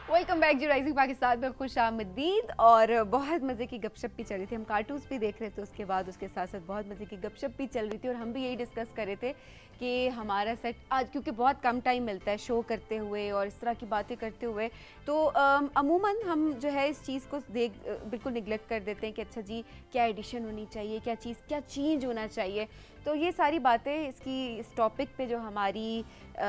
Welcome back जी rising Pakistan में खुश आमदीद। और बहुत मज़े की गपशप भी चल रही थी, हम कार्टून्स भी देख रहे थे, उसके बाद उसके साथ साथ बहुत मज़े की गपशप भी चल रही थी। और हम भी यही डिस्कस कर रहे थे कि हमारा सेट आज क्योंकि बहुत कम टाइम मिलता है शो करते हुए और इस तरह की बातें करते हुए, तो अमूमन हम जो है इस चीज़ को बिल्कुल निगलेक्ट कर देते हैं कि अच्छा जी क्या एडिशन होनी चाहिए, क्या चेंज होना चाहिए। तो ये सारी बातें इस टॉपिक पे जो हमारी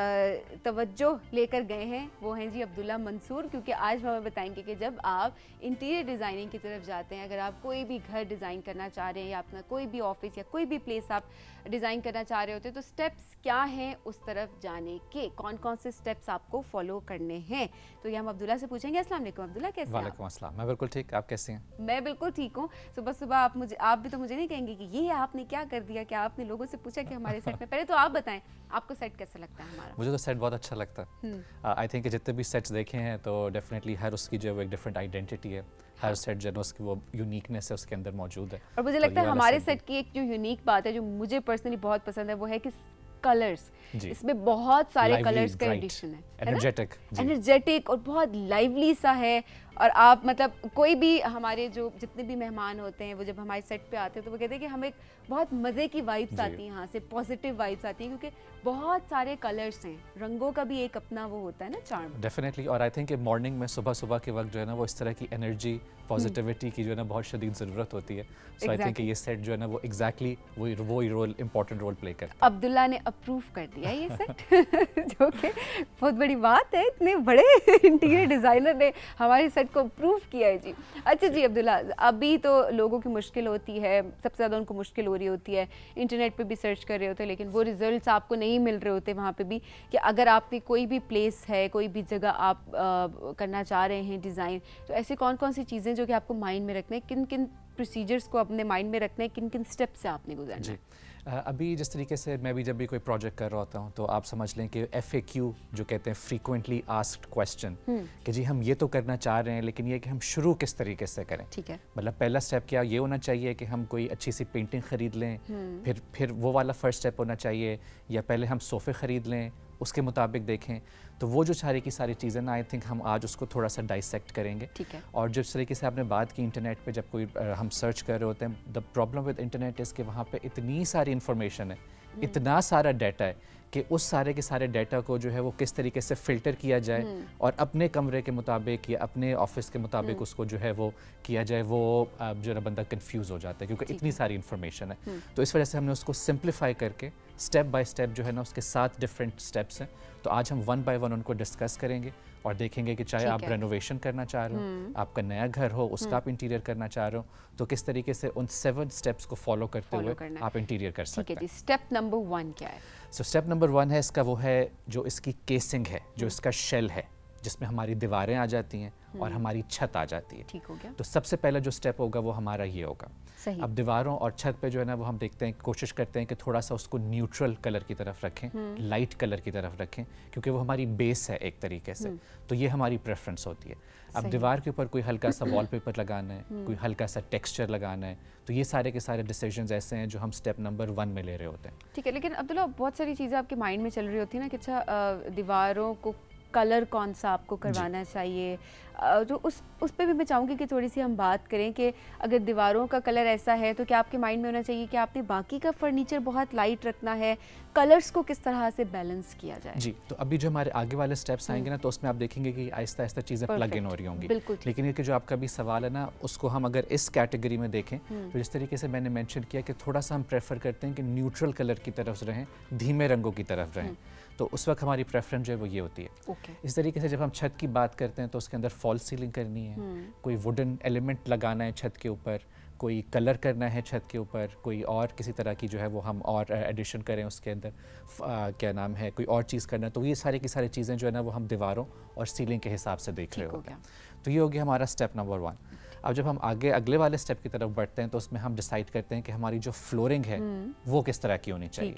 तवज्जो लेकर गए हैं वो हैं जी अब्दुल्ला मंसूर, क्योंकि आज हमें बताएंगे कि जब आप इंटीरियर डिज़ाइनिंग की तरफ जाते हैं, अगर आप कोई भी घर डिज़ाइन करना चाह रहे हैं या अपना कोई भी ऑफिस या कोई भी प्लेस आप डिज़ाइन करना चाह रहे होते हैं, तो स्टेप्स क्या हैं उस तरफ जाने के, कौन कौन से स्टेप्स आपको फॉलो करने हैं। तो ये हम अब्दुल्ला से पूछेंगे। अस्सलाम वालेकुम अब्दुल्ला, कैसे हैं? वालेकुम अस्सलाम, मैं बिल्कुल ठीक, आप कैसे हैं? मैं बिल्कुल ठीक हूँ। सुबह सुबह आप भी तो मुझे नहीं कहेंगे कि ये आपने क्या कर दिया, क्या आपने लोगों से पूछा कि हमारे सेट में। पहले तो आप बताएं आपको सेट कैसा लगता है हमारा? मुझे तो सेट बहुत अच्छा लगता है। आई थिंक जितने भी सेट्स देखे हैं तो डेफिनेटली हर उसकी जो एक डिफरेंट आइडेंटिटी है, हर सेट जो है उसकी वो यूनिकनेस है उसके अंदर मौजूद है। और मुझे लगता है हमारे सेट की एक जो यूनिक बात है जो मुझे पर्सनली बहुत पसंद है वो है कि कलर्स, इसमें बहुत सारे कलर्स का एडिशन है, एनर्जेटिक और बहुत लाइवली सा है। और आप मतलब कोई भी हमारे जो जितने भी मेहमान होते हैं वो जब हमारे सेट पे आते हैं तो वो कहते हैं कि हमें बहुत मज़े की वाइब्स आती हैं, यहाँ से पॉजिटिव वाइब्स आती हैं क्योंकि बहुत सारे कलर्स हैं, रंगों का भी एक अपना वो होता है ना चार्म। डेफिनेटली। और आई थिंक मॉर्निंग में सुबह के वक्त जो है ना वो इस तरह की एनर्जी पॉजिटिविटी की जो है ना बहुत शदीद ज़रूरत होती है। सो आई थिंक ये सेट जो है ना वो एग्जैक्टली वो रोल इम्पोर्टेंट रोल प्ले करता है। अब्दुल्ला ने अप्रूव कर दिया ये सेट जो कि बहुत बड़ी बात है, इतने बड़े इंटीरियर डिज़ाइनर ने हमारे सेट को अप्रूव किया है जी। अच्छा जी अब्दुल्ला, अभी तो लोगों की मुश्किल होती है, सबसे ज़्यादा उनको मुश्किल हो रही होती है, इंटरनेट पे भी सर्च कर रहे होते हैं लेकिन वो रिजल्ट्स आपको नहीं मिल रहे होते वहाँ पे भी, कि अगर आपकी कोई भी प्लेस है, कोई भी जगह आप करना चाह रहे हैं डिज़ाइन, तो ऐसी कौन कौन सी चीज़ें जो कि आपको माइंड में रखना है, किन किन प्रोसीजर्स को अपने माइंड में रखना है, किन किन स्टेप्स से आपने गुजरना है? अभी जिस तरीके से मैं भी जब भी कोई प्रोजेक्ट कर रहा होता हूँ तो आप समझ लें कि FAQ जो कहते हैं फ्रीक्वेंटली आस्क्ड क्वेश्चन, कि जी हम ये तो करना चाह रहे हैं लेकिन ये कि हम शुरू किस तरीके से करें। ठीक है, मतलब पहला स्टेप क्या ये होना चाहिए कि हम कोई अच्छी सी पेंटिंग ख़रीद लें, फिर वो वाला फर्स्ट स्टेप होना चाहिए, या पहले हम सोफ़े ख़रीद लें उसके मुताबिक देखें। तो वो जो सारी की सारी चीज़ें ना आई थिंक हम आज उसको थोड़ा सा डाइसेक्ट करेंगे। ठीक है। और जिस तरीके से आपने बात की इंटरनेट पे जब कोई हम सर्च कर रहे होते हैं, the problem with internet is कि वहाँ पे इतनी सारी इन्फॉर्मेशन है, इतना सारा डाटा है कि उस सारे के सारे डाटा को जो है वो किस तरीके से फ़िल्टर किया जाए और अपने कमरे के मुताबिक या अपने ऑफिस के मुताबिक उसको जो है वो किया जाए, वो जो है बंदा कंफ्यूज हो जाता है क्योंकि इतनी सारी इन्फॉर्मेशन है। तो इस वजह से हमने उसको सिंप्लीफाई करके स्टेप बाय स्टेप जो है ना उसके 7 डिफरेंट स्टेप्स हैं, तो आज हम 1 बाय 1 उनको डिस्कस करेंगे और देखेंगे कि चाहे आप रेनोवेशन करना चाह रहे हो, आपका नया घर हो, उसका आप इंटीरियर करना चाह रहे हो, तो किस तरीके से उन 7 स्टेप्स को फॉलो करते हुए आप इंटीरियर कर सकते हैं। स्टेप नंबर 1 क्या है? सो स्टेप नंबर 1 है इसका, वो है जो इसकी केसिंग है, जो इसका शेल है, जिसमें हमारी दीवारें आ जाती हैं और हमारी छत आ जाती है। ठीक हो गया। तो सबसे पहला जो स्टेप होगा वो हमारा ये होगा। सही। अब दीवारों और छत पे जो है ना वो हम देखते हैं, कोशिश करते हैं कि थोड़ा सा उसको न्यूट्रल कलर की तरफ रखें, लाइट कलर की तरफ रखें, क्योंकि वो हमारी बेस है एक तरीके से। तो ये हमारी प्रेफरेंस होती है। अब दीवार के ऊपर कोई हल्का सा वॉलपेपर लगाना है, कोई हल्का सा टेक्सचर लगाना है, तो ये सारे के सारे डिसीजंस ऐसे हैं जो हम स्टेप नंबर 1 में ले रहे होते हैं। ठीक है, लेकिन अब्दुल्ला बहुत सारी चीज़ें आपके माइंड में चल रही होती है ना कि अच्छा दीवारों को कलर कौन सा आपको करवाना चाहिए, तो उस पे भी मैं चाहूँगी कि थोड़ी सी हम बात करें कि अगर दीवारों का कलर ऐसा है तो क्या आपके माइंड में होना चाहिए कि आपने बाकी का फर्नीचर बहुत लाइट रखना है, कलर्स को किस तरह से बैलेंस किया जाए? जी, तो अभी जो हमारे आगे वाले स्टेप्स आएंगे ना तो उसमें आप देखेंगे कि आहिस्ता आहिस्ता चीज़ें प्लग इन हो रही होंगी। लेकिन ये कि जो आपका भी सवाल है ना उसको हम अगर इस कैटेगरी में देखें तो जिस तरीके से मैंने मेंशन किया कि थोड़ा सा हम प्रेफर करते हैं कि न्यूट्रल कलर की तरफ रहें, धीमे रंगों की तरफ रहें, तो उस वक्त हमारी प्रेफरेंस जो है वो ये होती है। इस तरीके से जब हम छत की बात करते हैं तो उसके अंदर फॉल सीलिंग करनी है, कोई वुडन एलिमेंट लगाना है छत के ऊपर, कोई कलर करना है छत के ऊपर, कोई और किसी तरह की जो है वो हम और एडिशन करें उसके अंदर, क्या नाम है, कोई और चीज़ करना है, तो ये सारी की सारी चीज़ें जो है ना वो हम दीवारों और सीलिंग के हिसाब से देख रहे होते हैं। तो ये हो गया हमारा स्टेप नंबर 1। अब जब हम आगे अगले वाले स्टेप की तरफ बढ़ते हैं तो उसमें हम डिसाइड करते हैं कि हमारी जो फ्लोरिंग है वो किस तरह की होनी चाहिए।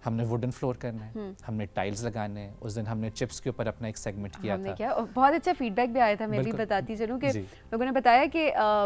हमने वुडन फ्लोर करना है, हमने टाइल्स लगाने हैं। उस दिन हमने चिप्स के ऊपर अपना एक सेगमेंट किया था। क्या बहुत अच्छा फीडबैक भी आया था, मैं भी बताती चलूँ कि लोगों ने बताया कि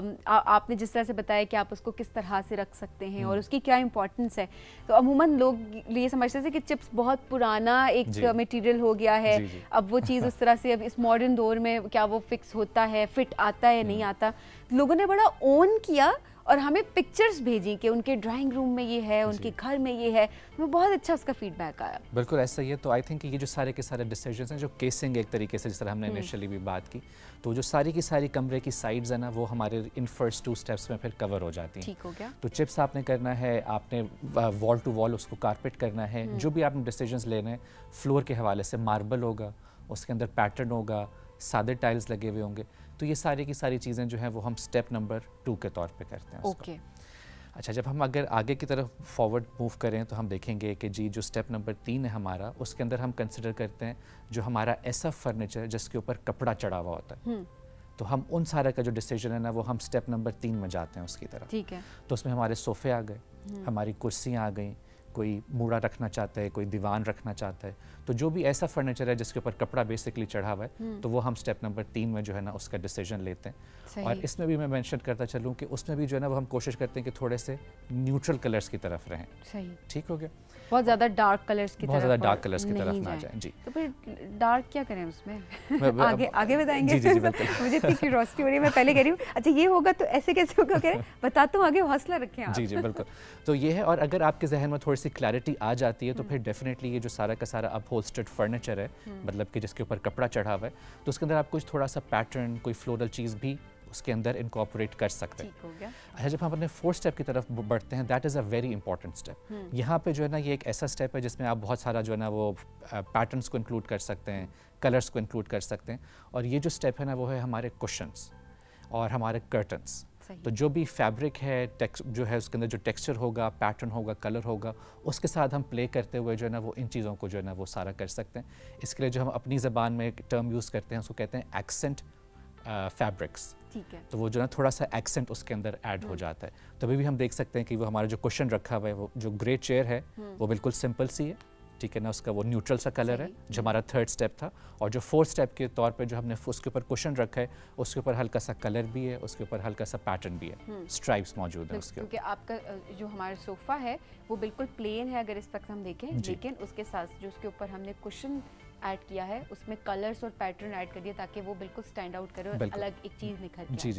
आपने जिस तरह से बताया कि आप उसको किस तरह से रख सकते हैं और उसकी क्या इंपॉर्टेंस है। तो अमूमन लोग ये समझते थे कि चिप्स बहुत पुराना एक मटेरियल हो गया है, अब वो चीज़ उस तरह से अब इस मॉडर्न दौर में क्या वो फिक्स होता है, फिट आता है नहीं आता। लोगों ने बड़ा ओन किया और हमें पिक्चर्स भेजी कि उनके ड्राइंग रूम में ये है, उनके घर में ये है। हमें बहुत अच्छा उसका फीडबैक आया। बिल्कुल ऐसा ही है। तो आई थिंक ये जो सारे के सारे डिसीजंस हैं, जो केसिंग एक तरीके से जिस तरह हमने इनिशियली भी बात की, तो जो सारी की सारी कमरे की साइड्स है ना, वो हमारे इन फर्स्ट 2 स्टेप्स में फिर कवर हो जाती हैं। ठीक हो गया। तो चिप्स आपने करना है, आपने वॉल टू वॉल उसको कारपेट करना है। जो भी आपने डिसीजंस लेने हैं, फ्लोर के हवाले से मार्बल होगा, उसके अंदर पैटर्न होगा, सादे टाइल्स लगे हुए होंगे। तो ये सारी की सारी चीज़ें जो हैं वो हम स्टेप नंबर 2 के तौर पे करते हैं ओके। अच्छा, जब हम अगर आगे की तरफ फॉरवर्ड मूव करें तो हम देखेंगे कि जी जो स्टेप नंबर 3 है हमारा, उसके अंदर हम कंसिडर करते हैं जो हमारा ऐसा फर्नीचर जिसके ऊपर कपड़ा चढ़ा हुआ होता है। तो हम उन सारा का जो डिसीजन है ना, वो हम स्टेप नंबर 3 में जाते हैं उसकी तरफ। ठीक है। तो उसमें हमारे सोफ़े आ गए, हमारी कुर्सियाँ आ गई, कोई मूड़ा रखना चाहता है, कोई दीवान रखना चाहता है। तो जो भी ऐसा फर्नीचर है जिसके ऊपर कपड़ा बेसिकली चढ़ा हुआ है, तो वो हम स्टेप नंबर 3 में जो है ना उसका डिसीजन लेते हैं। और इसमें भी मैं मेंशन करता चलूँ कि उसमें भी जो है ना वो हम कोशिश करते हैं कि थोड़े से न्यूट्रल कलर्स की तरफ रहें। सही, ठीक हो गया। बहुत ज़्यादा डार्क कलर्स की बहुत ज़्यादा डार्क कलर्स की तरफ ना जाए। जी, तो फिर डार्क क्या करें उसमें? आगे बताएंगे। जी, बिल्कुल। मुझे इतनी क्यूरियोसिटी हो रही है, मैं पहले कह रही हूँ अच्छा ये होगा तो ऐसे कैसे होगा, कह बताता हूँ, आगे हौसला रखें आप। जी बिल्कुल। तो ये है। और अगर आपके जहन में थोड़ी सी क्लैरिटी आ जाती है तो फिर डेफिनेटली ये जो सारा का सारा अपहोल्स्टर्ड फर्नीचर है, मतलब कि जिसके ऊपर कपड़ा चढ़ा हुआ है, तो उसके अंदर आप कुछ थोड़ा सा पैटर्न, कोई फ्लोरल चीज़ भी उसके अंदर इनकॉर्पोरेट कर सकते हैं। ठीक हो गया। अच्छा, जब हम अपने 4th स्टेप की तरफ बढ़ते हैं, that is a very important step. यहाँ पे जो है ना ये एक ऐसा स्टेप है जिसमें आप बहुत सारा जो है ना वो पैटर्न्स को इंक्लूड कर सकते हैं, कलर्स को इंक्लूड कर सकते हैं। और ये जो स्टेप है ना वो है हमारे कुशन्स और हमारे कर्टन्स। तो जो भी फैब्रिक है, जो है उसके अंदर जो टेक्सचर होगा, पैटर्न होगा, कलर होगा, उसके साथ हम प्ले करते हुए जो है ना वो इन चीज़ों को जो है ना वो सारा कर सकते हैं। इसके लिए जो हम अपनी ज़बान में एक टर्म यूज़ करते हैं उसको कहते हैं एक्सेंट फैब्रिक्स। ठीक है। तो वो जो ना थोड़ा सा एक्सेंट उसके अंदर ऐड हो जाता है। तभी भी हम देख सकते हैं कि वो हमारा जो कुशन रखा हुआ है, वो जो ग्रे चेयर है वो बिल्कुल सिंपल सी है, ठीक है ना, उसका वो न्यूट्रल सा कलर है, जो हमारा 3rd स्टेप था। और जो 4th स्टेप के तौर पे जो हमने उसके ऊपर कुशन रखा है, उसके ऊपर हल्का सा कलर भी है, उसके ऊपर हल्का सा पैटर्न भी है, स्ट्राइप्स मौजूद है उसके ऊपर। क्योंकि आपका जो हमारा सोफ़ा है वो बिल्कुल प्लेन है अगर इस वक्त हम देखें, लेकिन उसके साथ जो उसके ऊपर हमने कुशन ऐड किया है उसमें कलर्स और पैटर्न ऐड कर दिया ताकि वो बिल्कुल स्टैंड आउट करे और अलग एक चीज़ निखर के जी।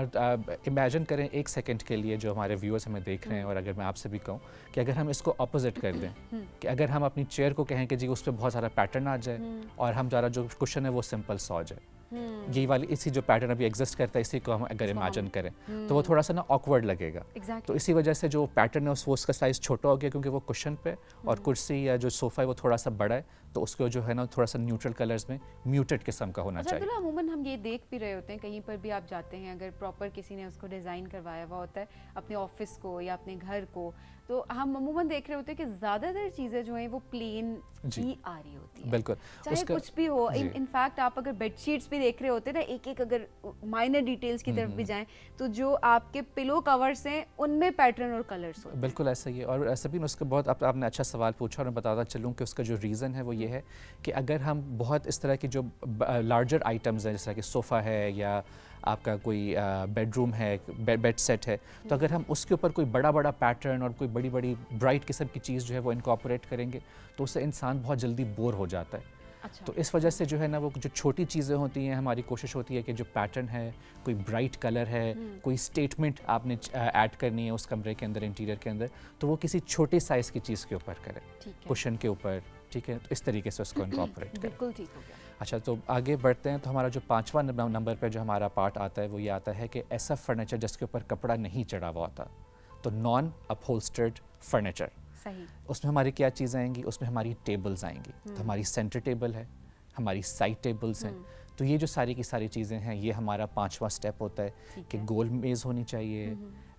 और इमेजिन करें एक सेकंड के लिए, जो हमारे व्यूअर्स हमें देख रहे हैं, और अगर मैं आपसे भी कहूँ कि अगर हम इसको अपोजिट कर दें कि अगर हम अपनी चेयर को कहें कि जी उस पर बहुत सारा पैटर्न आ जाए और हमारा जो कुशन है वो सिंपल सा हो जाए, यही वाली इसी जो पैटर्न अभी एग्जिस्ट करता है इसी को हम अगर इमेजिन करें तो वो थोड़ा सा ना ऑकवर्ड लगेगा। तो इसी वजह से जो पैटर्न है वो उसका साइज़ छोटा हो गया क्योंकि वो कुशन पे, और कुर्सी या जो सोफ़ा है वो थोड़ा सा बड़ा है, तो उसको जो है ना थोड़ा सा न्यूट्रल कलर्स में म्यूटेड किस्म का होना चाहिए। अमूमन हम ये देख भी रहे होते हैं, कहीं पर भी आप जाते हैं, अगर प्रॉपर किसी ने उसको डिज़ाइन करवाया हुआ होता है अपने ऑफिस को या अपने घर को, तो हम अमूमन देख रहे होते हैं कि ज़्यादातर चीज़ें जो हैं वो प्लेन ही आ रही होती हैं। बिल्कुल, चाहे कुछ भी हो। इनफैक्ट आप अगर बेडशीट्स भी देख रहे होते हैं ना, एक अगर माइनर डिटेल्स की तरफ भी जाएं तो जो आपके पिलो कवर्स हैं उनमें पैटर्न और कलर्स होते हैं। बिल्कुल ऐसा ही है। और सभी उसका बहुत आपने अच्छा सवाल पूछा और मैं बताता चलूँ कि उसका जो रीज़न है वो ये है कि अगर हम बहुत इस तरह की जो लार्जर आइटम्स हैं, जैसा कि सोफ़ा है या आपका कोई बेडरूम है, बेड सेट है, तो अगर हम उसके ऊपर कोई बड़ा पैटर्न और कोई बड़ी ब्राइट किस्म की चीज़ जो है वो इनकॉर्पोरेट करेंगे तो उससे इंसान बहुत जल्दी बोर हो जाता है। अच्छा। तो इस वजह से जो है ना वो जो छोटी चीज़ें होती हैं, हमारी कोशिश होती है कि जो पैटर्न है, कोई ब्राइट कलर है, कोई स्टेटमेंट आपने ऐड करनी है उस कमरे के अंदर, इंटीरियर के अंदर, तो वो किसी छोटे साइज़ की चीज़ के ऊपर करें, कुशन के ऊपर, ठीक है। तो इस तरीके से उसको इनकॉर्पोरेट करें। बिल्कुल ठीक हो गया। अच्छा, तो आगे बढ़ते हैं। तो हमारा जो 5वां नंबर पे जो हमारा पार्ट आता है वो ये आता है कि ऐसा फर्नीचर जिसके ऊपर कपड़ा नहीं चढ़ा हुआ होता, तो नॉन अपहोल्स्टर्ड फर्नीचर। सही। उसमें हमारी क्या चीज़ आएंगी? उसमें हमारी टेबल्स आएंगी। तो हमारी सेंटर टेबल है, हमारी साइड टेबल्स हैं। तो ये जो सारी की सारी चीज़ें हैं, ये हमारा 5वां स्टेप होता है कि गोल मेज़ होनी चाहिए,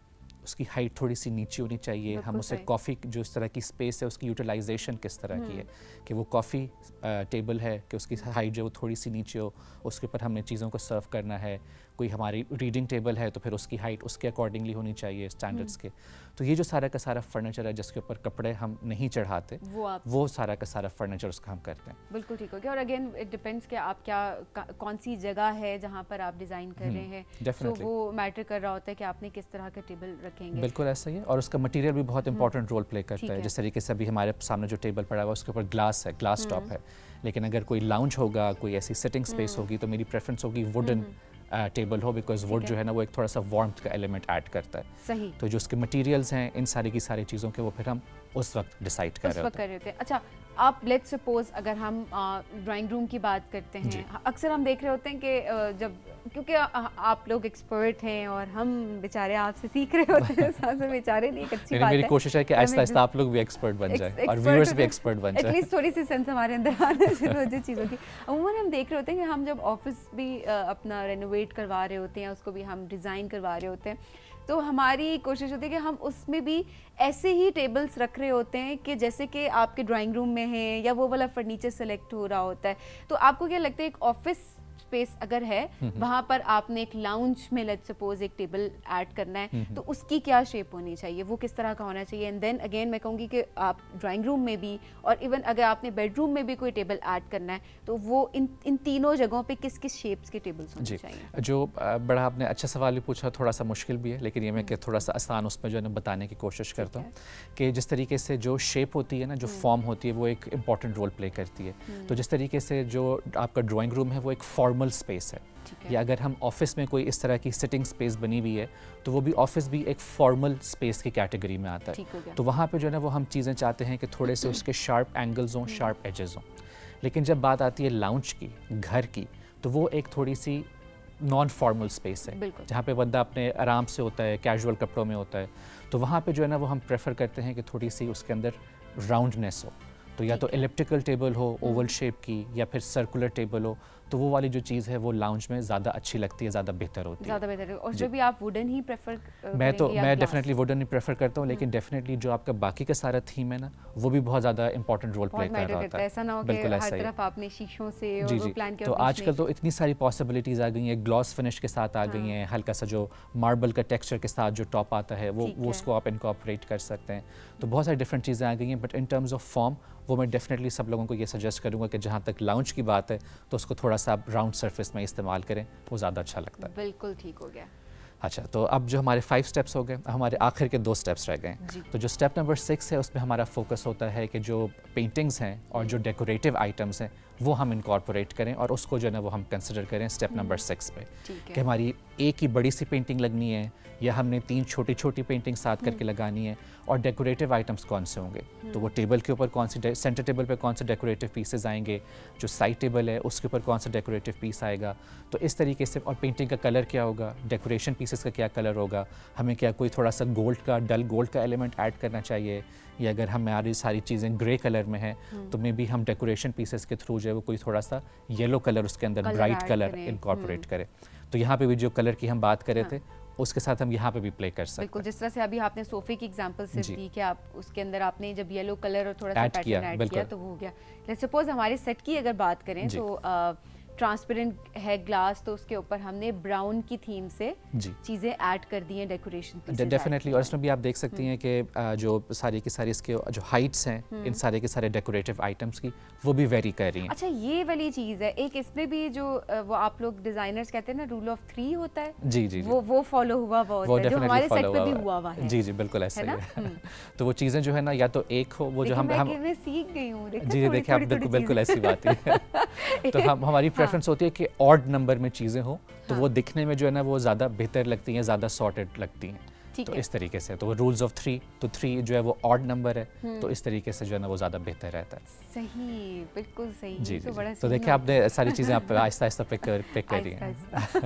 उसकी हाइट थोड़ी सी नीचे होनी चाहिए, हम उसे कॉफ़ी जो इस तरह की स्पेस है उसकी यूटिलाइजेशन किस तरह की है कि वो कॉफ़ी टेबल है कि उसकी हाइट जो वो थोड़ी सी नीचे हो, उसके ऊपर हमने चीज़ों को सर्व करना है। कोई हमारी रीडिंग टेबल है तो फिर उसकी हाइट उसके अकॉर्डिंगली होनी चाहिए स्टैंडर्ड्स के। तो ये जो सारा का सारा फर्नीचर है जिसके ऊपर कपड़े हम नहीं चढ़ाते, वो सारा का सारा फर्नीचर उसका हम करते हैं। बिल्कुल ठीक हो गया। और अगेन इट डिपेंड्स कि आप क्या कौन सी जगह है जहाँ पर आप डिज़ाइन कर रहे हैं, तो वो मैटर कर रहा होता है कि आपने किस तरह का टेबल रखेंगे। बिल्कुल ऐसा ही है। और उसका मटेरियल भी बहुत इंपॉर्टेंट रोल प्ले करता है। जिस तरीके से अभी हमारे सामने जो टेबल पड़ा हुआ है उसके ऊपर ग्लास है, ग्लास टॉप है, लेकिन अगर कोई लाउंज होगा, कोई ऐसी सिटिंग स्पेस होगी तो मेरी प्रेफरेंस होगी वुडन टेबल हो, बिकॉज वुड जो है ना वो एक थोड़ा सा वार्मथ का एलिमेंट ऐड करता है। सही। तो जो उसके मटेरियल्स हैं इन सारी की सारी चीज़ों के वो फिर हम उस वक्त डिसाइड कर रहे होते हैं। अच्छा, आप लेट्स सपोज अगर हम ड्राइंग रूम की बात करते हैं, अक्सर हम देख रहे होते हैं कि जब क्योंकि आप लोग एक्सपर्ट हैं और हम बेचारे आपसे सीख रहे होते हैं, साथ में बेचारे नहीं, एक अच्छी बात है। मेरी कोशिश है कि आहिस्ता आहिस्ता आप लोग भी एक्सपर्ट बन जाए और व्यूअर्स भी एक्सपर्ट बन जाए, एटलीस्ट थोड़ी सी सेंस हमारे अंदर आना शुरू हो जाए चीज़ों की। अमूमन हम देख रहे होते हैं कि हम जब ऑफिस भी अपना रेनोवेट करवा रहे होते हैं, उसको भी हम डिज़ाइन करवा रहे होते हैं, तो हमारी कोशिश होती है कि हम उसमें भी ऐसे ही टेबल्स रख रहे होते हैं कि जैसे कि आपके ड्राइंग रूम में हैं या वो वाला फर्नीचर सेलेक्ट हो रहा होता है। तो आपको क्या लगता है एक ऑफिस स्पेस अगर है वहाँ पर आपने एक लाउंज में लेट्स सपोज एक टेबल ऐड करना है, तो उसकी क्या शेप होनी चाहिए, वो किस तरह का होना चाहिए? एंड देन अगेन मैं कहूँगी कि आप ड्राइंग रूम में भी और इवन अगर आपने बेडरूम में भी कोई टेबल ऐड करना है तो वो इन तीनों जगहों पे किस किस शेप्स के टेबल्स होने चाहिए? जो बड़ा आपने अच्छा सवाल भी पूछा, थोड़ा सा मुश्किल भी है, लेकिन ये मैं कि थोड़ा सा आसान उसमें जो है ना बताने की कोशिश करता हूँ कि जिस तरीके से जो शेप होती है ना, जो फॉर्म होती है, वो एक इम्पॉर्टेंट रोल प्ले करती है। तो जिस तरीके से जो आपका ड्राइंग रूम है वो एक फॉर्मल स्पेस है, या अगर हम ऑफिस में कोई इस तरह की सिटिंग स्पेस बनी हुई है तो वो भी ऑफिस भी एक फॉर्मल स्पेस की कैटेगरी में आता है। तो वहाँ पे जो है ना वो हम चीज़ें चाहते हैं कि थोड़े से उसके शार्प एंगल्स हों, शार्प एजेस हों। लेकिन जब बात आती है लाउंज की, घर की, तो वो एक थोड़ी सी नॉन फॉर्मल स्पेस है जहाँ पे बंदा अपने आराम से होता है, कैजुअल कपड़ों में होता है। तो वहाँ पे जो है ना वो हम प्रेफर करते हैं कि थोड़ी सी उसके अंदर राउंडनेस हो। तो या तो इलिप्टिकल टेबल हो ओवल शेप की, या फिर सर्कुलर टेबल हो, तो वो वाली जो चीज़ है वो लाउंज में ज़्यादा अच्छी लगती है, ज़्यादा बेहतर होती है। ज़्यादा बेहतर है। और जो भी आप वुडन ही प्रेफर मैं डेफिनेटली वुडन ही प्रेफर करता हूँ, लेकिन डेफिनेटली जो आपका बाकी का सारा थीम है ना वो भी बहुत ज़्यादा इंपॉर्टेंट रोल प्ले कर रहा होता है। ऐसा ना हो कि हर तरफ आपने शीशों से जी जी प्लान किया। तो आजकल तो इतनी सारी पॉसिबिलिटीज़ आ गई हैं, ग्लॉस फिनिश के साथ आ गई हैं, हल्का सा जो मार्बल का टेक्सचर के साथ जो टॉप आता है वो उसको आप इनकॉर्पोरेट कर सकते हैं। तो बहुत सारी डिफरेंट चीज़ें आ गई हैं, but in terms of form वो मैं डेफिनेटली सब लोगों को ये सजेस्ट करूँगा कि जहाँ तक लाउंज की बात है तो उसको थोड़ा सा आप राउंड सरफेस में इस्तेमाल करें, वो ज़्यादा अच्छा लगता है। बिल्कुल ठीक हो गया। अच्छा, तो अब जो हमारे 5 स्टेप्स हो गए, हमारे आखिर के 2 स्टेप्स रह गए। तो जो स्टेप नंबर 6 है उसमें हमारा फोकस होता है कि जो पेंटिंग्स हैं और जो डेकोरेटिव आइटम्स हैं वो हम इनकॉर्पोरेट करें और उसको जो है ना वो हम कंसिडर करें स्टेप नंबर 6 पे कि हमारी एक ही बड़ी सी पेंटिंग लगनी है या हमने 3 छोटी छोटी पेंटिंग साथ करके लगानी है, और डेकोरेटिव आइटम्स कौन से होंगे। तो वो टेबल के ऊपर कौन सी, सेंटर टेबल पे कौन से डेकोरेटिव पीसेस आएंगे, जो साइड टेबल है उसके ऊपर कौन सा डेकोरेटिव पीस आएगा। तो इस तरीके से, और पेंटिंग का कलर क्या होगा, डेकोरेशन पीसेस का क्या कलर होगा, हमें क्या कोई थोड़ा सा गोल्ड का, डल गोल्ड का एलिमेंट ऐड करना चाहिए, या अगर हमारी सारी चीज़ें ग्रे कलर में हैं तो मे बी हम डेकोरेशन पीसेस के थ्रू जो है वो कोई थोड़ा सा येलो कलर उसके अंदर ब्राइट कलर इनकॉर्पोरेट करें। तो यहाँ पे भी जो कलर की हम बात कर रहे थे उसके साथ हम यहाँ पे भी प्ले कर सकते हैं। बिल्कुल, जिस तरह से अभी आपने सोफे की एग्जांपल से दी कि आप उसके अंदर आपने जब येलो कलर और थोड़ा सा पैटर्न ऐड किया तो वो हो गया। लेट्स सपोज हमारे सेट की अगर बात करें तो ट्रांसपेरेंट है ग्लास, तो उसके ऊपर हमने ब्राउन की थीम से चीज़ें ऐड कर दी हैं, डेकोरेशन पीसेस डेफिनेटली। और इसमें भी आप देख सकती हैं कि जो सारी की सारी इसके जो हाइट्स हैं इन सारे के सारे डेकोरेटिव आइटम्स की वो भी वेरी कर रही हैं। अच्छा, ये वाली चीज़ है एक, इसमें भी जो वो आप लोग डिजाइनर्स कहते हैं ना रूल ऑफ 3 होता है, जी जी वो फॉलो हुआ हुआ है, जो हमारे सेट पे भी हुआ हुआ है। जी जी बिल्कुल ऐसा ही है। तो वो चीज़ें जो है ना या तो एक हो, वो जो हम सीख गई हूँ। जी देखिए आप बिल्कुल ऐसी बात है। तो हम हमारी प्रेफरेंस होती है कि ऑड नंबर में चीज़ें हो तो वो दिखने में जो है ना वो ज़्यादा बेहतर लगती हैं, ज़्यादा सॉर्टेड लगती हैं। तो इस तरीके से, तो रूल्स ऑफ 3, तो 3 जो है वो ऑड नंबर है, तो इस तरीके से जो है ना वो ज़्यादा बेहतर रहता है। सही, बिल्कुल सही। जी तो बड़ा तो देखिए आपने सारी चीज़ें आप आहिस्ता आहिस्ता पिक कर रही हैं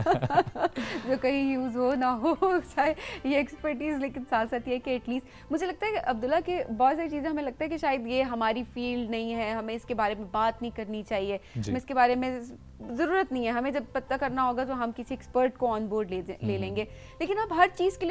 जो कहीं यूज़ हो ना हो शायद ये एक्सपर्टीज़, लेकिन साथ साथ ये कि एटलीस्ट मुझे लगता है कि अब्दुल्ला के बहुत सारी चीज़ें हमें लगता है कि शायद ये हमारी फील्ड नहीं है, हमें इसके बारे में बात नहीं करनी चाहिए, हमें इसके बारे में ज़रूरत नहीं है, हमें जब पता करना होगा तो हम किसी एक्सपर्ट को ऑन बोर्ड ले लेंगे। लेकिन आप हर चीज़ के लिए तो एक्सपर्ट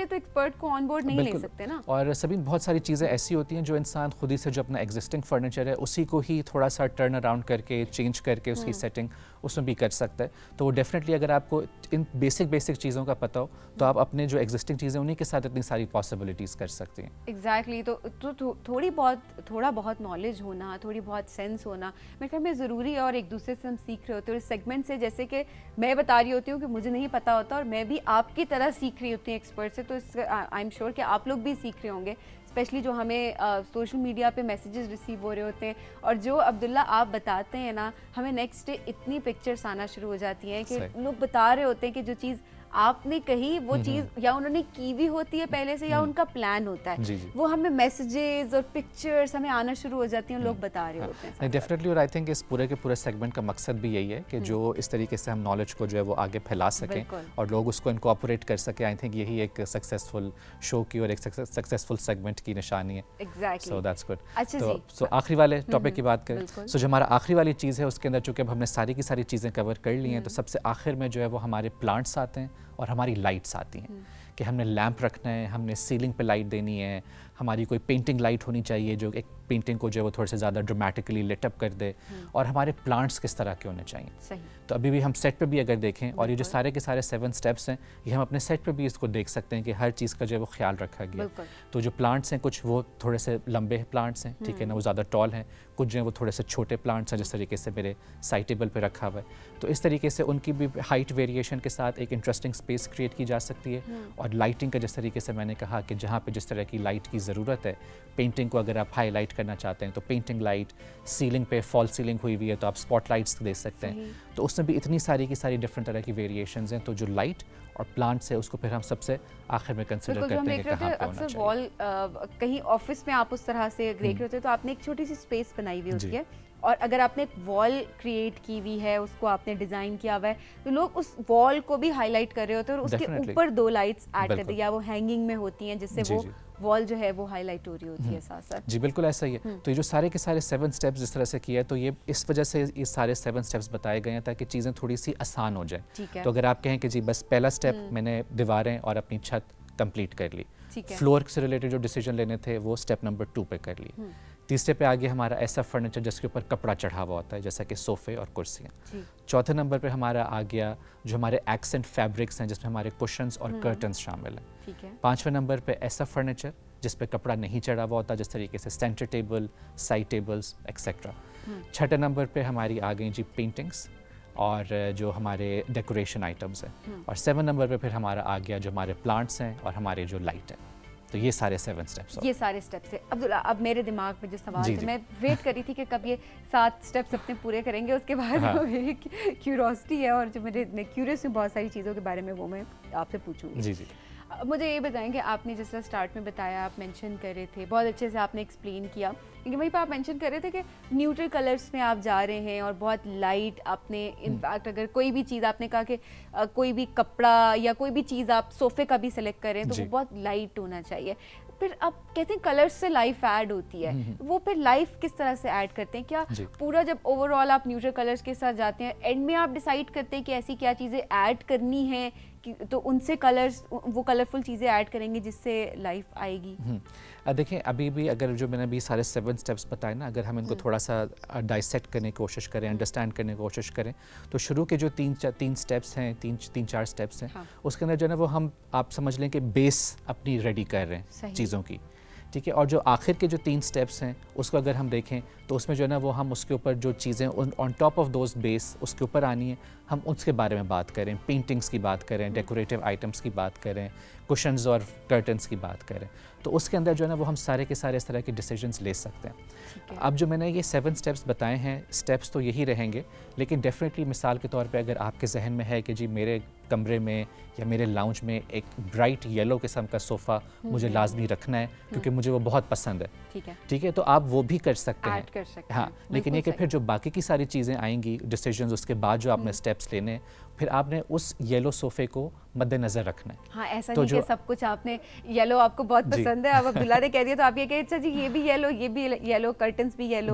एक्सपर्ट को ऑन बोर्ड नहीं ले सकते ना। और सभी बहुत सारी चीज़ें ऐसी होती हैं जो इंसान खुद ही से जो अपना एग्जिस्टिंग फर्नीचर है उसी को ही थोड़ा सा टर्न अराउंड करके चेंज करके उसकी सेटिंग उसमें भी कर सकता है। तो वो डेफिनेटली अगर आपको इन बेसिक चीज़ों का पता हो तो आप अपने जो एग्जिस्टिंग चीज़ें उन्हीं के साथ इतनी सारी पॉसिबिलिटीज़ कर सकते हैं। एग्जैक्टली तो थोड़ा बहुत नॉलेज होना, थोड़ी बहुत सेंस होना मेरे ख्याल में ज़रूरी है, और एक दूसरे से हम सीख रहे होते हैं। और इस सेगमेंट से जैसे कि मैं बता रही होती हूँ कि मुझे नहीं पता होता और मैं भी आपकी तरह सीख रही होती हूँ एक्सपर्ट से, तो आई एम श्योर कि आप लोग भी सीख रहे होंगे, स्पेशली जो हमें सोशल मीडिया पे मैसेजेस रिसीव हो रहे होते हैं। और जो अब्दुल्ला आप बताते हैं ना, हमें नेक्स्ट डे इतनी पिक्चर्स आना शुरू हो जाती हैं कि लोग बता रहे होते हैं कि जो चीज़ आपने कही वो चीज़ या उन्होंने की भी होती है पहले से या उनका प्लान होता है, वो हमें मैसेजेस और पिक्चर्स हमें आना शुरू हो जाती हैं, लोग बता रहे होते हैं। डेफिनेटली, और आई थिंक इस पूरे के पूरे सेगमेंट का मकसद भी यही है कि जो इस तरीके से हम नॉलेज को जो है वो आगे फैला सकें और लोग उसको इनकॉर्पोरेट कर सकें। आई थिंक यही एक सक्सेसफुल शो की और एक सक्सेसफुल सेगमेंट की निशानी है। Exactly, so that's good. अच्छा जी, सो आखिरी वाले टॉपिक की बात करें, सो जो हमारा आखिरी वाली चीज़ है उसके अंदर चूँकि अब हमने सारी की सारी चीज़ें कवर कर ली हैं, तो सबसे आखिर में जो है वो हमारे प्लांट्स आते हैं और हमारी लाइट्स आती हैं कि हमने लैंप रखना है, हमने सीलिंग पे लाइट देनी है, हमारी कोई पेंटिंग लाइट होनी चाहिए जो एक पेंटिंग को जो है वो थोड़े से ज़्यादा ड्रामेटिकली लिटअप कर दे, और हमारे प्लांट्स किस तरह के होने चाहिए। सही। तो अभी भी हम सेट पे भी अगर देखें, और ये जो सारे के सारे 7 स्टेप्स हैं ये हम अपने सेट पे भी इसको देख सकते हैं कि हर चीज़ का जो है वो ख्याल रखा गया। तो जो प्लांट्स हैं कुछ वो थोड़े से लंबे प्लांट्स हैं, ठीक है ना, वो ज़्यादा टॉल हैं, कुछ जो है वो थोड़े से छोटे प्लांट्स हैं जिस तरीके से मेरे साइड टेबल पे रखा हुआ है। तो इस तरीके से उनकी भी हाइट वेरिएशन के साथ एक इंटरेस्टिंग स्पेस क्रिएट की जा सकती है। और लाइटिंग का जिस तरीके से मैंने कहा कि जहाँ पे जिस तरह की लाइट की ज़रूरत है, पेंटिंग को अगर आप हाईलाइट करना चाहते हैं तो पेंटिंग लाइट, सीलिंग पे फॉल सीलिंग हुई हुई है तो आप स्पॉट लाइट्स दे सकते हैं। तो उसमें भी इतनी सारी की सारी डिफरेंट तरह की वेरिएशंस हैं। तो जो लाइट और प्लांट्स है उसको फिर हम सबसे आखिर में कंसिडर करते हैं कि कहाँ पे होना चाहिए। वॉल कहीं ऑफिस में आप उस तरह से देख रहे होते हैं तो आपने एक छोटी सी स्पेस बनाई हुई होती है, और अगर आपने एक वॉल क्रिएट की हुई है, उसको आपने डिज़ाइन किया हुआ है, तो लोग उस वॉल को भी हाईलाइट कर रहे होते हैं और उसके ऊपर 2 लाइट्स ऐड कर दी, या वो हैंगिंग में होती हैं जिससे वो वॉल जो है वो हाईलाइट हो रही होती है साथ साथ। जी बिल्कुल ऐसा ही है। तो ये जो सारे के सारे 7 स्टेप्स जिस तरह से किया है, तो ये इस वजह से ये सारे 7 स्टेप्स बताए गए हैं ताकि चीज़ें थोड़ी सी आसान हो जाए। तो अगर आप कहें कि जी बस पहला स्टेप मैंने दीवारें और अपनी छत कंप्लीट कर ली, फ्लोर से रिलेटेड जो डिसीजन लेने थे वो स्टेप नंबर 2 पे कर लिए, तीसरे पे आगे हमारा ऐसा फर्नीचर जिसके ऊपर कपड़ा चढ़ा हुआ होता है जैसा कि सोफ़े और कुर्सियाँ। चौथे नंबर पे हमारा आ गया जो हमारे एक्सेंट फैब्रिक्स हैं जिसमें हमारे कुशन्स और कर्टन्स शामिल हैं। 5वें नंबर पे ऐसा फर्नीचर जिस पे कपड़ा नहीं चढ़ा हुआ होता, जिस तरीके से centre table, side tables etcetera. 6ठे नंबर पे हमारी आ गई जी पेंटिंग्स और जो हमारे डेकोरेशन आइटम्स हैं। और 7 नंबर पे फिर हमारा आ गया जो हमारे प्लांट्स हैं और हमारे जो लाइट है। तो ये सारे 7 स्टेप्स, ये सारे स्टेप्स है। अब्दुल्ला, अब मेरे दिमाग में जो सवाल थे, मैं वेट कर रही थी कि कब ये 7 स्टेप्स अपने पूरे करेंगे, उसके बाद मेरी क्यूरोसिटी है और जो मैं क्यूरियस हूँ बहुत सारी चीज़ों के बारे में, वो मैं आपसे पूछूंगी। जी जी। मुझे ये बताएं कि आपने जिस तरह स्टार्ट में बताया, आप मेंशन कर रहे थे, बहुत अच्छे से आपने एक्सप्लेन किया, लेकिन वहीं पर आप मेंशन कर रहे थे कि न्यूट्रल कलर्स में आप जा रहे हैं और बहुत लाइट आपने, इनफैक्ट अगर कोई भी चीज़ आपने कहा कि कोई भी कपड़ा या कोई भी चीज़ आप सोफ़े का भी सिलेक्ट कर रहे हैं तो वो बहुत लाइट होना चाहिए। फिर आप कहते हैं कलर्स से लाइफ ऐड होती है, वो फिर लाइफ किस तरह से ऐड करते हैं? क्या पूरा जब ओवरऑल आप न्यूट्रल कलर्स के साथ जाते हैं, एंड में आप डिसाइड करते हैं कि ऐसी क्या चीज़ें ऐड करनी है तो उनसे कलर्स, वो कलरफुल चीज़ें ऐड करेंगे जिससे लाइफ आएगी? देखिए, अभी भी अगर जो मैंने अभी सारे 7 स्टेप्स बताए ना, अगर हम इनको थोड़ा सा डाइसेक्ट करने की कोशिश करें, अंडरस्टैंड करने की कोशिश करें, तो शुरू के जो 3 स्टेप्स हैं, 3-4 स्टेप्स हैं, उसके अंदर जो है ना वो हम आप समझ लें कि बेस अपनी रेडी कर रहे हैं चीज़ों की, ठीक है। और जो आखिर के जो 3 स्टेप्स हैं उसको अगर हम देखें तो उसमें जो है ना वो हम उसके ऊपर जो चीज़ें on top of those base उसके ऊपर आनी है, हम उसके बारे में बात करें, पेंटिंग्स की बात करें, डेकोरेटिव आइटम्स की बात करें, कुशन्स और कर्टन्स की बात करें, तो उसके अंदर जो है ना वो हम सारे के सारे इस तरह के डिसीजंस ले सकते हैं। अब जो मैंने ये 7 स्टेप्स बताए हैं, स्टेप्स तो यही रहेंगे, लेकिन डेफिनेटली मिसाल के तौर पे अगर आपके जहन में है कि जी मेरे कमरे में या मेरे लाउंज में एक ब्राइट येलो किस्म का सोफ़ा मुझे लाजमी रखना है क्योंकि मुझे वो बहुत पसंद है, ठीक है, तो आप वो भी कर सकते हैं। हाँ, लेकिन ये कि फिर जो बाकी की सारी चीज़ें आएंगी डिसीजंस, उसके बाद जो आपने स्टेप्स लेने, फिर आपने उस येलो सोफ़े को मद्देनजर रखना है। हाँ, ऐसा तो नहीं कि सब कुछ आपने येलो आपको बहुत पसंद है, अब अब्दुल्ला ने कह दिया तो आप ये कहे अच्छा जी ये भी येलो, ये भी येलो, कर्टन्स भी येलो,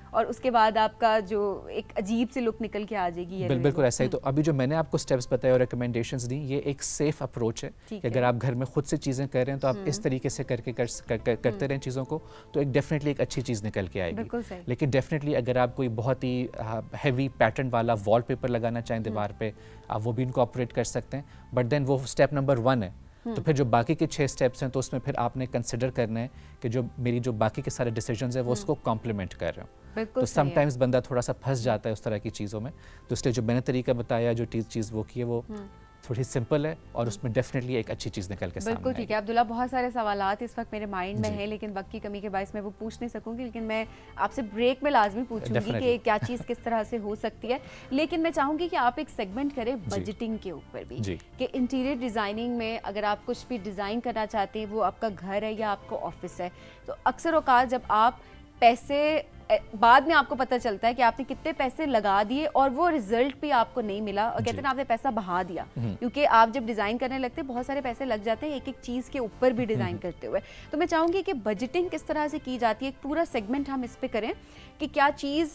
और उसके बाद आपका जो एक अजीब सी लुक निकल के आ जाएगी। बिल्कुल ऐसा ही। तो अभी जो मैंने आपको स्टेप्स बताए और रिकमेंडेशंस दी, ये एक सेफ अप्रोच है कि अगर आप घर में खुद से चीज़ें कर रहे हैं तो आप इस तरीके से करते रहें चीज़ों को, तो एक डेफिनेटली एक अच्छी चीज़ निकल के आएगी। लेकिन डेफिनेटली अगर आप कोई बहुत ही हैवी पैटर्न वाला वॉलपेपर लगाना चाहें दीवार पे, आप वो भी इनकॉर्पोरेट कर सकते हैं, बट देन वो स्टेप नंबर 1 है। तो फिर जो बाकी के 6 स्टेप्स हैं तो उसमें फिर आपने कंसिडर करना है कि जो मेरी जो बाकी के सारे डिसीजंस हैं वो उसको कॉम्प्लीमेंट कर रहे हो। तो समटाइम्स बंदा थोड़ा सा फंस जाता है उस तरह की चीज़ों में। तो इसलिए जो मैंने तरीका बताया, जो चीज़ वो की है, वो थोड़ी सिंपल है और उसमें डेफिनेटली एक अच्छी चीज़ निकल के सामने। बिल्कुल ठीक है अब्दुल्ला, बहुत सारे सवालात इस वक्त मेरे माइंड में हैं, लेकिन वक्त की कमी के बायस मैं वो पूछ नहीं सकूंगी, लेकिन मैं आपसे ब्रेक में लाजमी पूछूंगी कि क्या चीज़ किस तरह से हो सकती है। लेकिन मैं चाहूंगी कि आप एक सेगमेंट करें बजटिंग के ऊपर भी, कि इंटीरियर डिज़ाइनिंग में अगर आप कुछ भी डिज़ाइन करना चाहते हैं, वो आपका घर है या आपको ऑफिस है, तो अक्सर औकात जब आप पैसे बाद में आपको पता चलता है कि आपने कितने पैसे लगा दिए और वो रिजल्ट भी आपको नहीं मिला, और कहते हैं ना आपने पैसा बहा दिया, क्योंकि आप जब डिज़ाइन करने लगते हैं बहुत सारे पैसे लग जाते हैं एक एक चीज़ के ऊपर भी डिज़ाइन करते हुए। तो मैं चाहूँगी कि बजटिंग किस तरह से की जाती है, एक पूरा सेगमेंट हम इस पे करें कि क्या चीज़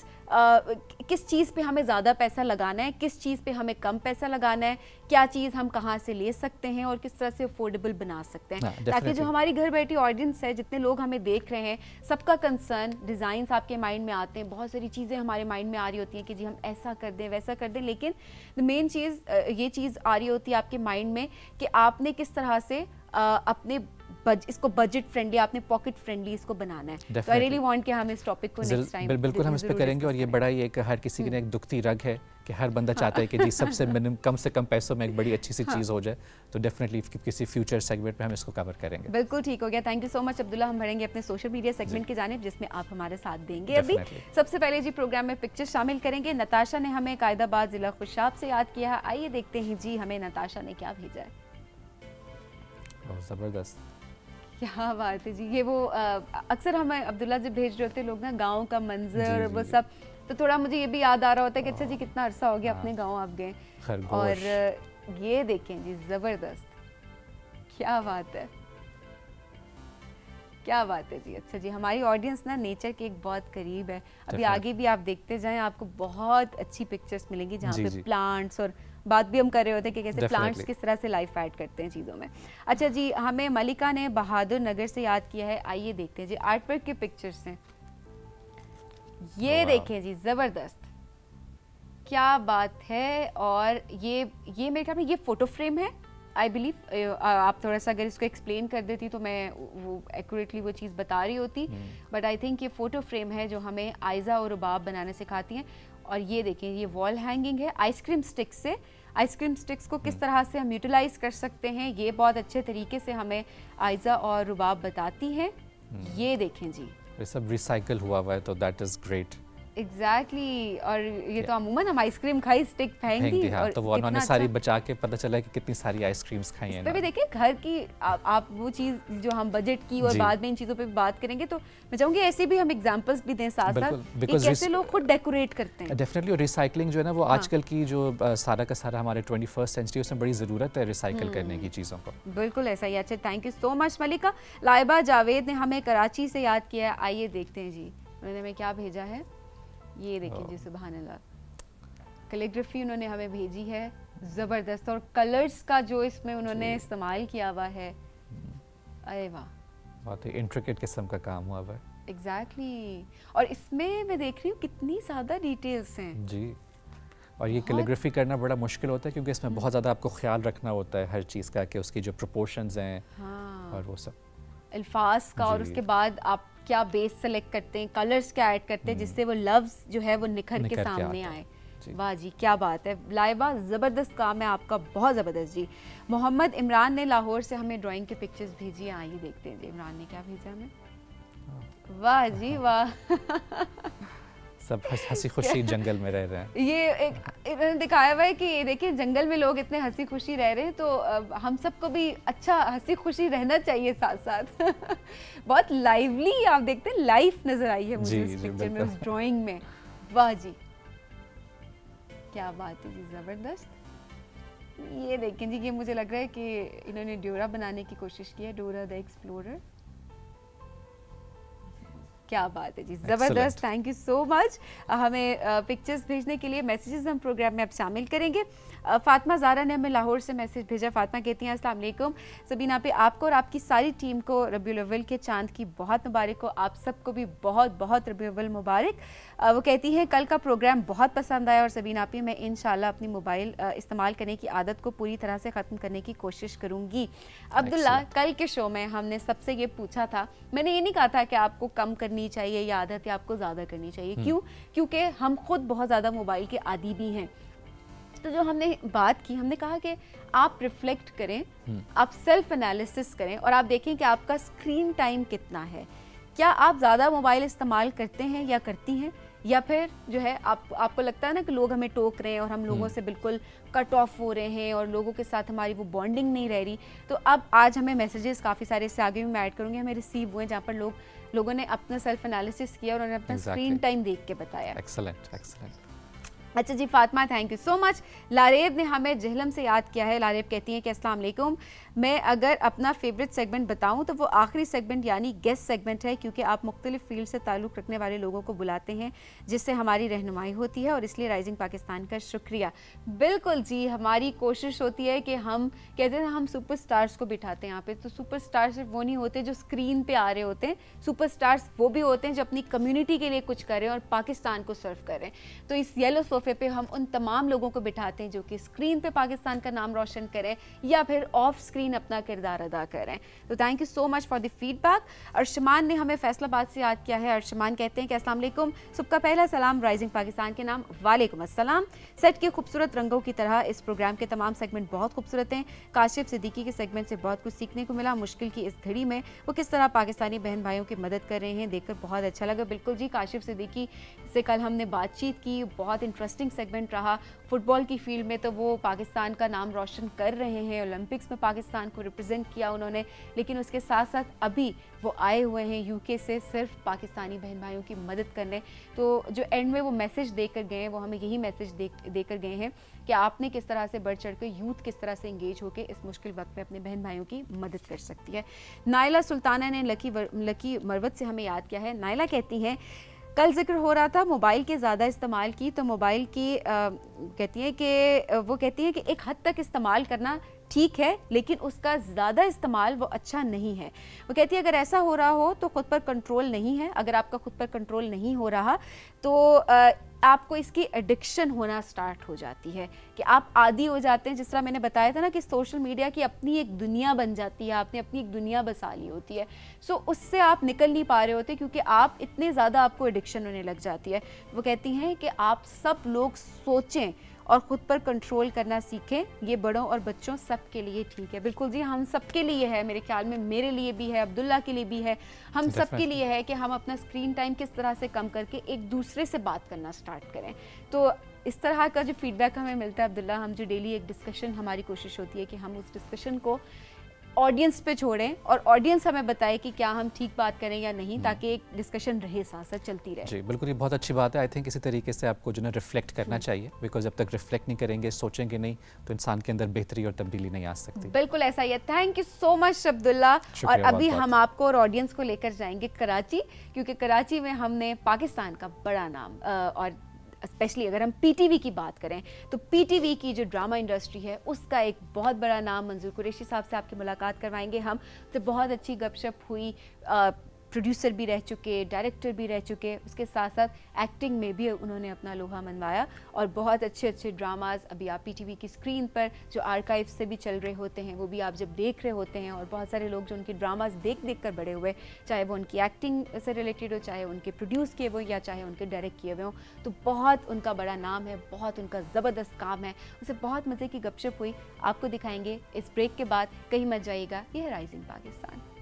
किस चीज़ पे हमें ज़्यादा पैसा लगाना है, किस चीज़ पे हमें कम पैसा लगाना है, क्या चीज़ हम कहाँ से ले सकते हैं और किस तरह से अफोर्डेबल बना सकते हैं, ताकि जो हमारी घर बैठी ऑडियंस है, जितने लोग हमें देख रहे हैं, सबका कंसर्न डिज़ाइंस आपके माइंड में आते हैं, बहुत सारी चीज़ें हमारे माइंड में आ रही होती हैं कि जी हम ऐसा कर दें वैसा कर दें, लेकिन द मेन चीज़ ये चीज़ आ रही होती है आपके माइंड में कि आपने किस तरह से अपने इसको बजट फ्रेंडली, आपने पॉकेट फ्रेंडली इसको बनाना है। तो आई रियली वांट कि हम इस टॉपिक को नेक्स्ट टाइम बिल्कुल हम इस पे करेंगे। और ये बड़ा ही एक हर किसी की एक दुखती रग है कि हर बंदा चाहता है कि जी सबसे मिनिमम कम से कम पैसों में एक बड़ी अच्छी सी चीज़ हो जाए। तो डेफिनेटली किसी फ्यूचर सेगमेंट में हम इसको कवर करेंगे। बिल्कुल ठीक हो गया, thank you so much Abdullah. हम बढ़ेंगे अपने सोशल मीडिया सेगमेंट की जानिब, जिसमें आप हमारे साथ देंगे। अभी सबसे पहले जी प्रोग्राम में पिक्चर शामिल करेंगे। नताशा ने हमें कायदाबाद जिला खुशाब से याद किया है, आइए देखते हैं जी हमें नताशा ने क्या भेजा है। ज़बरदस्त, क्या बात है जी। ये वो अक्सर हमें अब्दुल्ला जब भेज रहे होते हैं लोग ना, गाँव का मंजर वो सब, तो थोड़ा मुझे ये भी याद आ रहा होता है कि अच्छा जी कितना अरसा हो गया अपने गाँव आप गए। और ये देखें जी, ज़बरदस्त, क्या बात है, क्या बात है जी। अच्छा जी, हमारी ऑडियंस ना नेचर के एक बहुत करीब है। अभी आगे भी आप देखते जाएं, आपको बहुत अच्छी पिक्चर्स मिलेंगी जहाँ पे प्लांट्स, और बात भी हम कर रहे होते हैं कि कैसे प्लांट्स किस तरह से लाइफ ऐड करते हैं चीज़ों में। अच्छा जी, हमें मलिका ने बहादुर नगर से याद किया है, आइए देखते हैं जी। आर्ट वर्क के पिक्चर्स हैं, ये देखें जी, ज़बरदस्त, क्या बात है। और ये मेरे ख्याल में ये फोटो फ्रेम है आई बिलीव। आप थोड़ा सा अगर इसको एक्सप्लेन कर देती तो मैं वो एक्यूरेटली वो चीज़ बता रही होती, बट आई थिंक ये फ़ोटो फ्रेम है जो हमें आयज़ा और रुबाब बनाने सिखाती हैं। और ये देखें, ये वॉल हैंगिंग है आइसक्रीम स्टिक्स से। आइसक्रीम स्टिक्स को किस तरह से हम यूटिलाइज कर सकते हैं, ये बहुत अच्छे तरीके से हमें आयज़ा और रुबाब बताती है। ये देखें जी, ये सब रिसाइकल हुआ है, तो दैट इज़ ग्रेट। एग्जैक्टली। और ये तो अमूमन हम आइसक्रीम खाई, स्टिक फेंक दी, और तो वो उन्होंने सारी बचा के पता चला कि कितनी सारी आइसक्रीम्स खाई हैं। भी देखिए घर की आप वो चीज़ जो हम बजट की और बाद में इन चीज़ों पे भी बात करेंगे, तो मैं चाहूँगी ऐसे भी हम एग्जांपल्स भी दें साथ साथ कि कैसे लोग खुद डेकोरेट करते हैं। डेफिनेटली। और रिसाइकलिंग जो है ना, वो आजकल की जो सारा का सारा हमारे 21st सेंचुरी, उसमें बड़ी ज़रूरत है रिसाइकल करने की चीज़ों को। बिल्कुल ऐसा ही। अच्छा, thank you so much Malika. Laiba Javed ने हमें कराची से याद किया है, आइए देखते हैं जी उन्होंने हमें क्या भेजा है। ये देखिए जी, सुभान अल्लाह, कैलीग्राफी उन्होंने हमें भेजी है, ज़बरदस्त। और कलर्स का जो इसमें उन्होंने इस्तेमाल किया हुआ है, अरे वाह, बहुत ही इंट्रिकेट किस्म का काम हुआ है। एग्जैक्टली। और इसमें मैं देख रही हूँ कितनी ज़्यादा डिटेल्स हैं जी। और ये कैलीग्राफी करना बड़ा मुश्किल होता है क्योंकि इसमें बहुत ज़्यादा आपको ख्याल रखना होता है हर चीज़ का, कि उसकी जो प्रोपोर्शंस हैं और वो सब अल्फाज का। और उसके बाद आप क्या बेस सेलेक्ट करते हैं, कलर्स क्या ऐड करते हैं जिससे वो लफ्ज़ जो है वो निखर के सामने आए। वाह जी, क्या बात है लाइबा, ज़बरदस्त काम है आपका, बहुत ज़बरदस्त जी। मोहम्मद इमरान ने लाहौर से हमें ड्राइंग के पिक्चर्स भेजी हैं, आइए देखते हैं जी इमरान ने क्या भेजा हमें। वाह जी वाह सब हंसी खुशी जंगल में रह रहे हैं। ये एक इन्होंने दिखाया हुआ है कि देखिए जंगल में लोग इतने हंसी खुशी रह रहे हैं, तो हम सबको भी अच्छा हंसी खुशी रहना चाहिए साथ साथ। बहुत लाइवली आप देखते हैं, लाइफ नजर आई है मुझे इस पिक्चर में, उस ड्राइंग में। वाह जी, क्या बात है जी, ज़बरदस्त। ये देखें जी, ये मुझे लग रहा है कि इन्होंने डोरा बनाने की कोशिश की है, डोरा द एक्सप्लोरर। क्या बात है जी, ज़बरदस्त, थैंक यू सो मच। हमें पिक्चर्स भेजने के लिए, मैसेजेस हम प्रोग्राम में अब शामिल करेंगे। फातिमा ज़ारा ने हमें लाहौर से मैसेज भेजा। फातिमा कहती हैं अस्सलाम वालेकुम सबीना पे, आपको और आपकी सारी टीम को रबीउल अव्वल के चांद की बहुत मुबारक हो। आप सबको भी बहुत बहुत रबीउल अव्वल मुबारक। वो कहती हैं कल का प्रोग्राम बहुत पसंद आया और सबीना पे मैं इंशाल्लाह अपनी मोबाइल इस्तेमाल करने की आदत को पूरी तरह से ख़त्म करने की कोशिश करूँगी। अब्दुल्ला, कल के शो में हमने सबसे ये पूछा था, मैंने ये नहीं कहा था कि आपको कम करनी चाहिए या आदत या आपको ज़्यादा करनी चाहिए। क्यों? क्योंकि हम खुद बहुत ज़्यादा मोबाइल के आदी भी हैं। तो जो हमने बात की, हमने कहा कि आप रिफ्लेक्ट करें, आप सेल्फ एनालिसिस करें और आप देखें कि आपका स्क्रीन टाइम कितना है। क्या आप ज़्यादा मोबाइल इस्तेमाल करते हैं या करती हैं, या फिर जो है आपको लगता है ना कि लोग हमें टोक रहे हैं और हम लोगों से बिल्कुल कट ऑफ हो रहे हैं और लोगों के साथ हमारी वो बॉन्डिंग नहीं रह रही। तो अब आज हमें मैसेजेस काफ़ी सारे इससे आगे भी मैं ऐड करूँगी, हमें रिसीव हुए जहाँ पर लोगों ने अपना सेल्फ एनालिसिस किया और उन्होंने अपना स्क्रीन टाइम देख के बताया। Excellent excellent. अच्छा जी Fatima, thank you so much. Laraib ने हमें जहलम से याद किया है। लारेब कहती हैं कि अस्सलाम वालेकुम, मैं अगर अपना फेवरेट सेगमेंट बताऊं तो वो आखिरी सेगमेंट यानी गेस्ट सेगमेंट है, क्योंकि आप मुख्तलिफ फील्ड से ताल्लुक़ रखने वाले लोगों को बुलाते हैं जिससे हमारी रहनुमाई होती है, और इसलिए राइजिंग पाकिस्तान का शुक्रिया। बिल्कुल जी, हमारी कोशिश होती है कि हम कहते हैं हम सुपर स्टार्स को बिठाते हैं यहाँ पे, तो सुपर स्टार सिर्फ वो नहीं होते जो स्क्रीन पर आ रहे होते हैं, सुपर स्टार्स वो भी होते हैं जो अपनी कम्यूनिटी के लिए कुछ करें और पाकिस्तान को सर्व करें। तो इस येलो सोफे पे हम उन तमाम लोगों को बिठाते हैं जो कि स्क्रीन पे पाकिस्तान का नाम रोशन करें या फिर ऑफ स्क्रीन अपना किरदार अदा करें। तो thank you so much for the feedback. Arshman ने हमें फैसलाबाद से याद किया है। अर्शमान कहते हैं कि अस्सलाम वालेकुम, सबका पहला सलाम राइजिंग पाकिस्तान के नाम। वालेकुम अस्सलाम। सेट के खूबसूरत रंगों की तरह इस प्रोग्राम के तमाम सेगमेंट बहुत खूबसूरत हैं। काशिफ सिद्दीकी के सेगमेंट से बहुत कुछ सीखने को मिला। मुश्किल की इस घड़ी में वो किस तरह पाकिस्तानी बहन भाइयों की मदद कर रहे हैं, देखकर बहुत अच्छा लगा। बिल्कुल जी, काशिफ सिद्दीकी से कल हमने बातचीत की, बहुत इंटरेस्टिंग सेगमेंट रहा। फुटबॉल की फील्ड में तो वो पाकिस्तान का नाम रोशन कर रहे हैं, ओलंपिक्स में पाकिस्तान को रिप्रेजेंट किया उन्होंने, लेकिन उसके साथ साथ अभी वो आए हुए हैं यूके से सिर्फ पाकिस्तानी बहन भाइयों की मदद करने। तो जो एंड में वो मैसेज देकर गए हैं, वो हमें यही मैसेज देकर गए हैं कि आपने किस तरह से बढ़ चढ़ कर यूथ किस तरह से इंगेज होकर इस मुश्किल वक्त में अपने बहन भाइयों की मदद कर सकती है। नाइला सुल्ताना ने लकी मरवत से हमें याद किया है। नाइला कहती हैं कल जिक्र हो रहा था मोबाइल के ज़्यादा इस्तेमाल की, तो मोबाइल की कहती है कि वो कहती है कि एक हद तक इस्तेमाल करना ठीक है, लेकिन उसका ज़्यादा इस्तेमाल वो अच्छा नहीं है। वो कहती है अगर ऐसा हो रहा हो तो ख़ुद पर कंट्रोल नहीं है। अगर आपका खुद पर कंट्रोल नहीं हो रहा तो आपको इसकी एडिक्शन होना स्टार्ट हो जाती है कि आप आदी हो जाते हैं। जिस तरह मैंने बताया था ना कि सोशल मीडिया की अपनी एक दुनिया बन जाती है, आपने अपनी एक दुनिया बसा ली होती है। सो उससे आप निकल नहीं पा रहे होते क्योंकि आप इतने ज़्यादा आपको एडिक्शन होने लग जाती है। वो कहती हैं कि आप सब लोग सोचें और ख़ुद पर कंट्रोल करना सीखें, ये बड़ों और बच्चों सब के लिए ठीक है। बिल्कुल जी, हम सब के लिए है, मेरे ख्याल में मेरे लिए भी है, अब्दुल्ला के लिए भी है, हम सब के लिए है कि हम अपना स्क्रीन टाइम किस तरह से कम करके एक दूसरे से बात करना स्टार्ट करें। तो इस तरह का जो फीडबैक हमें मिलता है अब्दुल्ला, हम जो डेली एक डिस्कशन, हमारी कोशिश होती है कि हम उस डिस्कशन को ऑडियंस पे छोड़ें और ऑडियंस हमें बताए कि क्या हम ठीक बात करें या नहीं, ताकि एक डिस्कशन रहे, साथ साथ चलती रहे। जी बिल्कुल, ये बहुत अच्छी बात है। आई थिंक इसी तरीके से आपको जो है रिफ्लेक्ट करना चाहिए, बिकॉज जब तक रिफ्लेक्ट नहीं करेंगे, सोचेंगे नहीं, तो इंसान के अंदर बेहतरी और तब्दीली नहीं आ सकती। बिल्कुल ऐसा ही है। Thank you so much Abdullah. और अभी हम आपको और ऑडियंस को लेकर जाएंगे कराची, क्योंकि कराची में हमने पाकिस्तान का बड़ा नाम और स्पेशली अगर हम पीटीवी की बात करें तो पीटीवी की जो ड्रामा इंडस्ट्री है उसका एक बहुत बड़ा नाम मंजूर कुरैशी साहब से आपकी मुलाकात करवाएंगे हम। तो बहुत अच्छी गपशप हुई, प्रोड्यूसर भी रह चुके, डायरेक्टर भी रह चुके, उसके साथ साथ एक्टिंग में भी उन्होंने अपना लोहा मनवाया और बहुत अच्छे अच्छे ड्रामाज अभी आप पीटीवी की स्क्रीन पर जो आर्काइव से भी चल रहे होते हैं वो भी आप जब देख रहे होते हैं। और बहुत सारे लोग जो उनके ड्रामाज देख देख कर बड़े हुए, चाहे वो उनकी एक्टिंग से रिलेटेड हो, चाहे उनके प्रोड्यूस किए हुए या चाहे उनके डायरेक्ट किए हुए हों, तो बहुत उनका बड़ा नाम है, बहुत उनका ज़बरदस्त काम है। उससे बहुत मज़े की गपशप हुई, आपको दिखाएंगे इस ब्रेक के बाद। कहीं मत जाइएगा, ये है राइजिंग पाकिस्तान।